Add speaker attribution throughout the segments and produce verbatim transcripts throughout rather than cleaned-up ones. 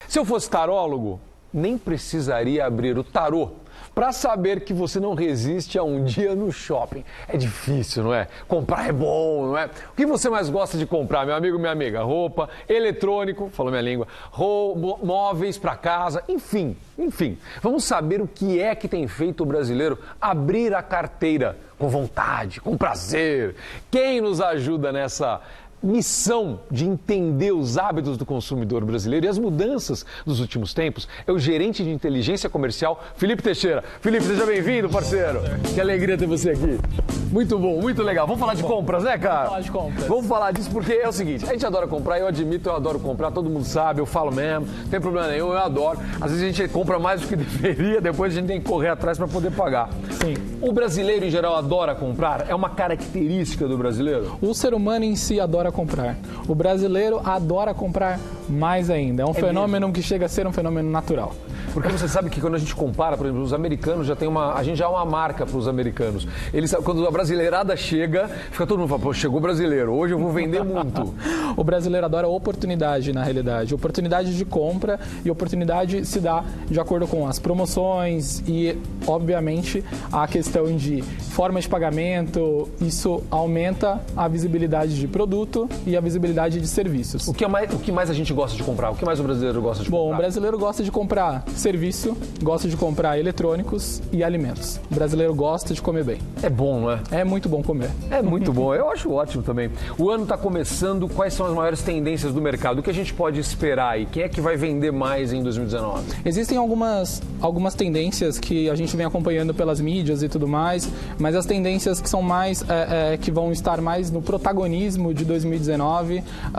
Speaker 1: Se eu fosse tarólogo, nem precisaria abrir o tarô para saber que você não resiste a um dia no shopping. É difícil, não é? Comprar é bom, não é? O que você mais gosta de comprar, meu amigo, minha amiga? Roupa, eletrônico, falou minha língua, roupa, móveis para casa, enfim, enfim. Vamos saber o que é que tem feito o brasileiro abrir a carteira com vontade, com prazer. Quem nos ajuda nessa missão de entender os hábitos do consumidor brasileiro e as mudanças dos últimos tempos é o gerente de inteligência comercial, Felipe Teixeira. Felipe, seja bem-vindo, parceiro. Que alegria ter você aqui. Muito bom, muito legal. Vamos falar de compras, né, cara?
Speaker 2: Vamos falar de compras.
Speaker 1: Vamos falar disso porque é o seguinte, a gente adora comprar, eu admito, eu adoro comprar, todo mundo sabe, eu falo mesmo, não tem problema nenhum, eu adoro. Às vezes a gente compra mais do que deveria, depois a gente tem que correr atrás para poder pagar.
Speaker 2: Sim.
Speaker 1: O brasileiro, em geral, adora comprar? É uma característica do brasileiro?
Speaker 2: O ser humano em si adora comprar. O brasileiro adora comprar mais ainda. É um é fenômeno mesmo. Que chega a ser um fenômeno natural.
Speaker 1: Porque você sabe que quando a gente compara, por exemplo, os americanos já tem uma... A gente já é uma marca para os americanos. Eles, quando a brasileirada chega, fica todo mundo falando, pô, chegou brasileiro, hoje eu vou vender muito.
Speaker 2: O brasileiro adora oportunidade, na realidade. Oportunidade de compra e oportunidade se dá de acordo com as promoções e, obviamente, a questão de forma de pagamento. Isso aumenta a visibilidade de produto e a visibilidade de serviços.
Speaker 1: O que, é mais, o que mais a gente gosta de comprar? O que mais o brasileiro gosta de
Speaker 2: Bom,
Speaker 1: comprar?
Speaker 2: Bom, o brasileiro gosta de comprar serviço, gosta de comprar eletrônicos e alimentos. O brasileiro gosta de comer bem.
Speaker 1: É bom, não é?
Speaker 2: É muito bom comer.
Speaker 1: É muito bom, eu acho ótimo também. O ano está começando, quais são as maiores tendências do mercado? O que a gente pode esperar aí? Quem é que vai vender mais em dois mil e dezenove?
Speaker 2: Existem algumas, algumas tendências que a gente vem acompanhando pelas mídias e tudo mais, mas as tendências que são mais, é, é, que vão estar mais no protagonismo de dois mil e dezenove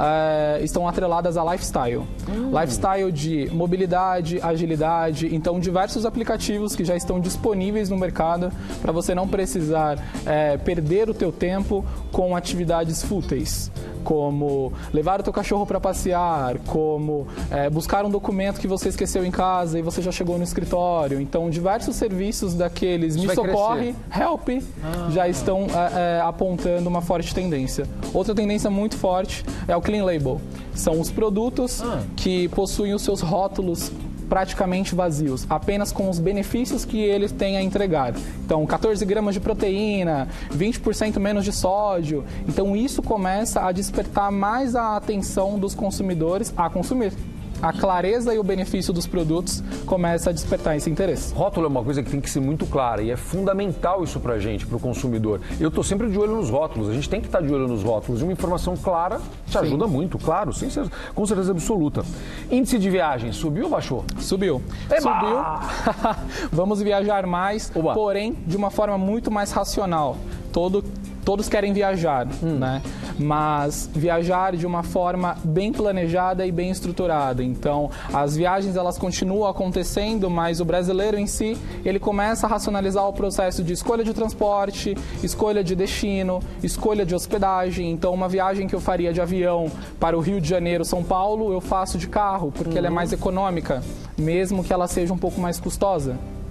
Speaker 2: é, estão atreladas a lifestyle. Hum. Lifestyle de mobilidade, agilidade, então diversos aplicativos que já estão disponíveis no mercado para você não precisar é, perder o teu tempo com atividades fúteis, como levar o teu cachorro para passear, como é, buscar um documento que você esqueceu em casa e você já chegou no escritório. Então, diversos serviços daqueles Me Socorre, Help, ah. já estão é, é, apontando uma forte tendência. Outra tendência muito forte é o Clean Label. São os produtos ah. que possuem os seus rótulos praticamente vazios, apenas com os benefícios que eles têm a entregar. Então, quatorze gramas de proteína, vinte por cento menos de sódio. Então, isso começa a despertar mais a atenção dos consumidores a consumir. A clareza e o benefício dos produtos começa a despertar esse interesse.
Speaker 1: Rótulo é uma coisa que tem que ser muito clara e é fundamental isso pra gente, pro consumidor. Eu tô sempre de olho nos rótulos, a gente tem que estar de olho nos rótulos e uma informação clara te ajuda Sim. muito, claro, sem ser, com certeza absoluta. Índice de viagem, subiu ou baixou?
Speaker 2: Subiu.
Speaker 1: Eba!
Speaker 2: Subiu. Vamos viajar mais, Oba. porém de uma forma muito mais racional. Todo Todos querem viajar, hum. né? Mas viajar de uma forma bem planejada e bem estruturada. Então, as viagens elas continuam acontecendo, mas o brasileiro em si, ele começa a racionalizar o processo de escolha de transporte, escolha de destino, escolha de hospedagem. Então, uma viagem que eu faria de avião para o Rio de Janeiro, São Paulo, eu faço de carro, porque uhum. ela é mais econômica, mesmo que ela seja um pouco mais custosa.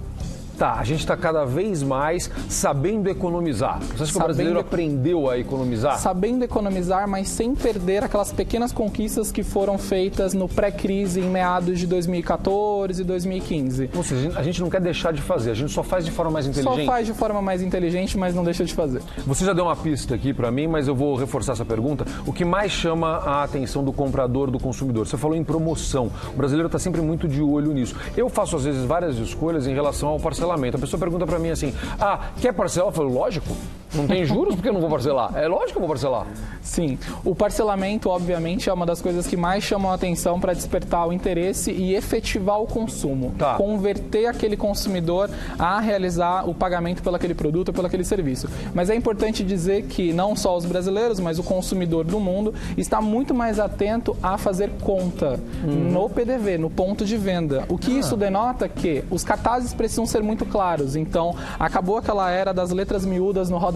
Speaker 1: Tá, a gente está cada vez mais sabendo economizar. Você acha que o brasileiro aprendeu a economizar?
Speaker 2: Sabendo economizar, mas sem perder aquelas pequenas conquistas que foram feitas no pré-crise em meados de dois mil e quatorze e dois mil e quinze.
Speaker 1: Ou seja, a gente não quer deixar de fazer, a gente só faz de forma mais inteligente?
Speaker 2: Só faz de forma mais inteligente, mas não deixa de fazer.
Speaker 1: Você já deu uma pista aqui para mim, mas eu vou reforçar essa pergunta. O que mais chama a atenção do comprador, do consumidor? Você falou em promoção. O brasileiro está sempre muito de olho nisso. Eu faço, às vezes, várias escolhas em relação ao parcelamento. A pessoa pergunta pra mim assim, ah, quer parcelar? Eu falo, lógico, não tem juros porque eu não vou parcelar. É lógico que eu vou parcelar.
Speaker 2: Sim, o parcelamento, obviamente, é uma das coisas que mais chamam a atenção para despertar o interesse e efetivar o consumo.
Speaker 1: Tá.
Speaker 2: Converter aquele consumidor a realizar o pagamento pelo aquele produto ou pelo aquele serviço. Mas é importante dizer que não só os brasileiros, mas o consumidor do mundo está muito mais atento a fazer conta uhum. no P D V, no ponto de venda. O que ah. isso denota que os cartazes precisam ser muito claros. Então, acabou aquela era das letras miúdas no rodapé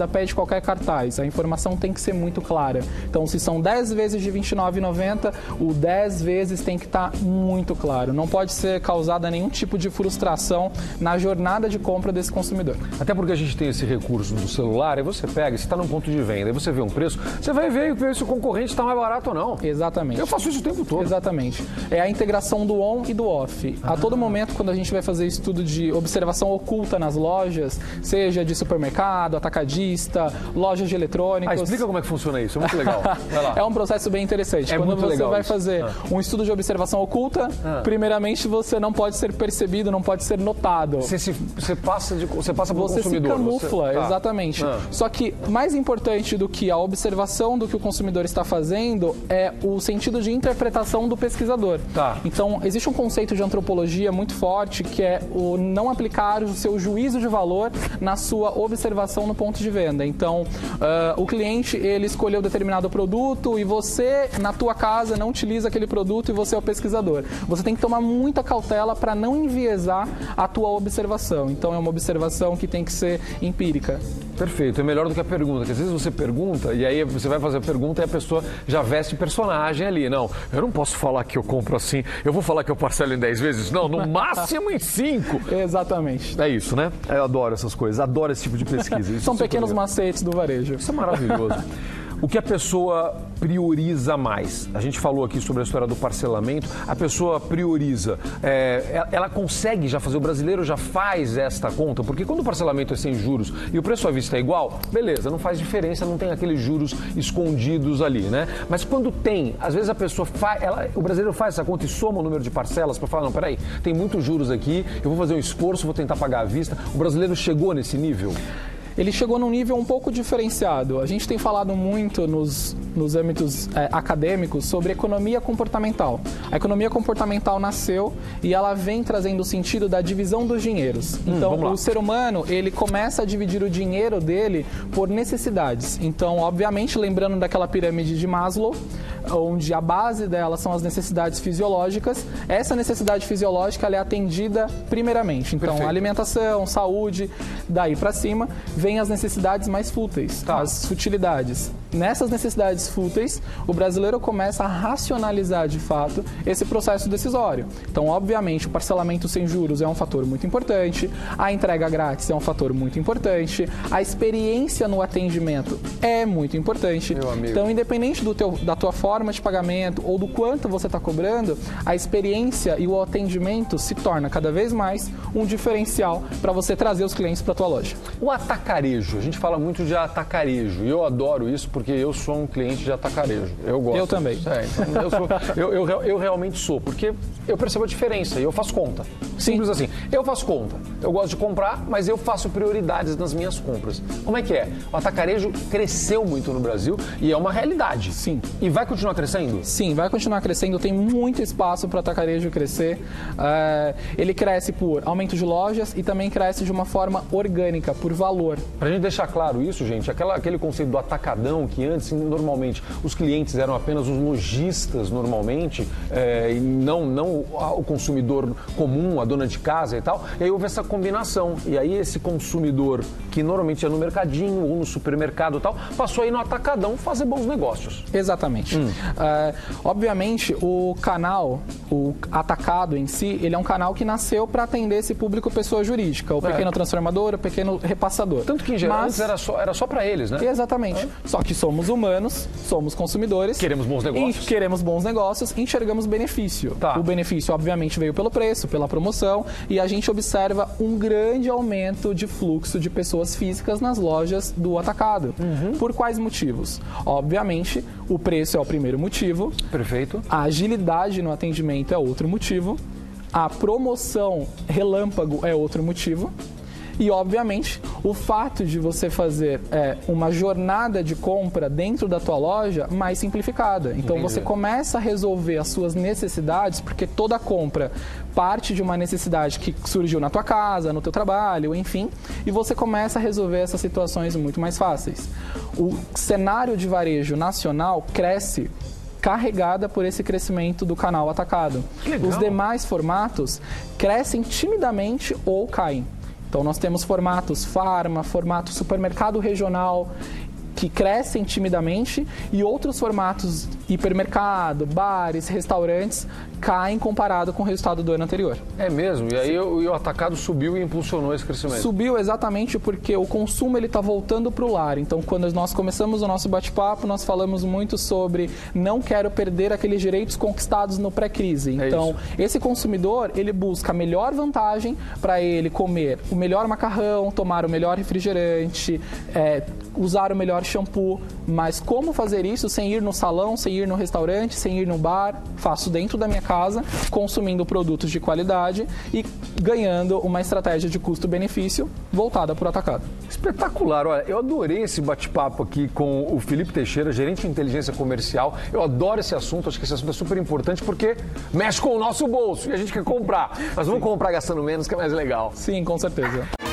Speaker 2: rodapé de qualquer cartaz. A informação tem que ser muito clara. Então, se são dez vezes de vinte e nove reais e noventa centavos, o dez vezes tem que estar muito claro. Não pode ser causada nenhum tipo de frustração na jornada de compra desse consumidor.
Speaker 1: Até porque a gente tem esse recurso do celular, aí você pega, você está num ponto de venda, aí você vê um preço, você vai ver, ver se o concorrente está mais barato ou não.
Speaker 2: Exatamente.
Speaker 1: Eu faço isso o tempo todo.
Speaker 2: Exatamente. É a integração do on e do off. Ah. A todo momento, quando a gente vai fazer estudo de observação oculta nas lojas, seja de supermercado, atacadista, lojas de eletrônicos...
Speaker 1: Ah, explica como é que funciona isso, é muito legal. Vai lá.
Speaker 2: É um processo bem interessante.
Speaker 1: É
Speaker 2: quando
Speaker 1: muito
Speaker 2: você
Speaker 1: legal
Speaker 2: vai
Speaker 1: isso.
Speaker 2: fazer
Speaker 1: ah.
Speaker 2: um estudo de observação oculta, ah. primeiramente você não pode ser percebido, não pode ser notado.
Speaker 1: Você, se, você passa, de, você passa para o
Speaker 2: Você
Speaker 1: consumidor.
Speaker 2: se camufla,
Speaker 1: você... tá.
Speaker 2: exatamente.
Speaker 1: Ah.
Speaker 2: Só que mais importante do que a observação do que o consumidor está fazendo é o sentido de interpretação do pesquisador.
Speaker 1: Tá.
Speaker 2: Então, existe um conceito de antropologia muito forte que é o não aplicar o seu juízo de valor na sua observação no ponto de venda. Então, uh, o cliente, ele escolheu determinado produto e você, na tua casa, não utiliza aquele produto e você é o pesquisador. Você tem que tomar muita cautela para não enviesar a tua observação. Então, é uma observação que tem que ser empírica.
Speaker 1: Perfeito, é melhor do que a pergunta, porque às vezes você pergunta e aí você vai fazer a pergunta e a pessoa já veste personagem ali. Não, eu não posso falar que eu compro assim, eu vou falar que eu parcelo em dez vezes? Não, no máximo em cinco.
Speaker 2: Exatamente.
Speaker 1: É isso, né? Eu adoro essas coisas, adoro esse tipo de pesquisa. Isso
Speaker 2: São
Speaker 1: é
Speaker 2: pequenos macetes do varejo.
Speaker 1: Isso é maravilhoso. O que a pessoa prioriza mais? A gente falou aqui sobre a história do parcelamento. A pessoa prioriza. É, ela consegue já fazer, o brasileiro já faz esta conta? Porque quando o parcelamento é sem juros e o preço à vista é igual, beleza, não faz diferença, não tem aqueles juros escondidos ali, né? Mas quando tem, às vezes a pessoa faz, ela, o brasileiro faz essa conta e soma o número de parcelas para falar, não, peraí, tem muitos juros aqui, eu vou fazer um esforço, vou tentar pagar à vista. O brasileiro chegou nesse nível?
Speaker 2: Ele chegou num nível um pouco diferenciado. A gente tem falado muito nos, nos âmbitos é, acadêmicos sobre economia comportamental. A economia comportamental nasceu e ela vem trazendo o sentido da divisão dos dinheiros. Hum, então, o ser humano, ele começa a dividir o dinheiro dele por necessidades. Então, obviamente, lembrando daquela pirâmide de Maslow, onde a base dela são as necessidades fisiológicas, essa necessidade fisiológica ela é atendida primeiramente. Então, Perfeito. alimentação, saúde, daí para cima, vem as necessidades mais fúteis, tá. as futilidades. Nessas necessidades fúteis, o brasileiro começa a racionalizar de fato esse processo decisório. Então, obviamente, o parcelamento sem juros é um fator muito importante, a entrega grátis é um fator muito importante, a experiência no atendimento é muito importante.
Speaker 1: Meu amigo.
Speaker 2: Então, independente do teu, da tua forma de pagamento ou do quanto você está cobrando, a experiência e o atendimento se torna cada vez mais um diferencial para você trazer os clientes para a tua loja.
Speaker 1: O atacarejo, a gente fala muito de atacarejo e eu adoro isso porque eu sou um cliente de atacarejo. Eu gosto.
Speaker 2: Eu também.
Speaker 1: É, então eu, sou, eu, eu, eu realmente sou, porque eu percebo a diferença e eu faço conta. Simples Sim. assim. Eu faço conta. Eu gosto de comprar, mas eu faço prioridades nas minhas compras. Como é que é? O atacarejo cresceu muito no Brasil e é uma realidade.
Speaker 2: Sim.
Speaker 1: E vai continuar crescendo?
Speaker 2: Sim, vai continuar crescendo. Tem muito espaço para o atacarejo crescer. Uh, ele cresce por aumento de lojas e também cresce de uma forma orgânica, por valor.
Speaker 1: Para a gente deixar claro isso, gente, aquela, aquele conceito do atacadão, que antes, normalmente, os clientes eram apenas os lojistas, normalmente, é, e não, não o consumidor comum, a dona de casa e tal, e aí houve essa combinação. E aí esse consumidor, que normalmente ia no mercadinho ou no supermercado e tal, passou aí no atacadão fazer bons negócios.
Speaker 2: Exatamente. Hum. Uh, obviamente, o canal, o atacado em si, ele é um canal que nasceu para atender esse público pessoa jurídica, o pequeno é. transformador, o pequeno repassador.
Speaker 1: Tanto que em geral Mas, antes era só, era só para eles, né?
Speaker 2: Exatamente. É. Só que somos humanos, somos consumidores.
Speaker 1: Queremos bons negócios.
Speaker 2: Queremos bons negócios e enxergamos benefício.
Speaker 1: Tá.
Speaker 2: O benefício, obviamente, veio pelo preço, pela promoção e a gente observa um grande aumento de fluxo de pessoas físicas nas lojas do atacado. Uhum. Por quais motivos? Obviamente, o preço é o primeiro motivo.
Speaker 1: Perfeito.
Speaker 2: A agilidade no atendimento é outro motivo. A promoção relâmpago é outro motivo. E, obviamente, o fato de você fazer é, uma jornada de compra dentro da tua loja mais simplificada. Então, Entendi. Você começa a resolver as suas necessidades, porque toda compra parte de uma necessidade que surgiu na tua casa, no teu trabalho, enfim, e você começa a resolver essas situações muito mais fáceis. O cenário de varejo nacional cresce carregada por esse crescimento do canal atacado. Os demais formatos crescem timidamente ou caem. Então nós temos formatos farma, formato supermercado regional, que crescem timidamente, e outros formatos, hipermercado, bares, restaurantes, caem comparado com o resultado do ano anterior.
Speaker 1: É mesmo? E aí o, o atacado subiu e impulsionou esse crescimento?
Speaker 2: Subiu exatamente porque o consumo está voltando para o lar. Então, quando nós começamos o nosso bate-papo, nós falamos muito sobre não quero perder aqueles direitos conquistados no pré-crise. Então, é esse consumidor, ele busca a melhor vantagem para ele comer o melhor macarrão, tomar o melhor refrigerante, é, usar o melhor shampoo, mas como fazer isso sem ir no salão, sem ir no restaurante, sem ir no bar? Faço dentro da minha casa, consumindo produtos de qualidade e ganhando uma estratégia de custo-benefício voltada para o atacado.
Speaker 1: Espetacular, olha, eu adorei esse bate-papo aqui com o Felipe Teixeira, gerente de inteligência comercial. Eu adoro esse assunto, acho que esse assunto é super importante porque mexe com o nosso bolso e a gente quer comprar. Mas vamos comprar gastando menos, que é mais legal.
Speaker 2: Sim, com certeza.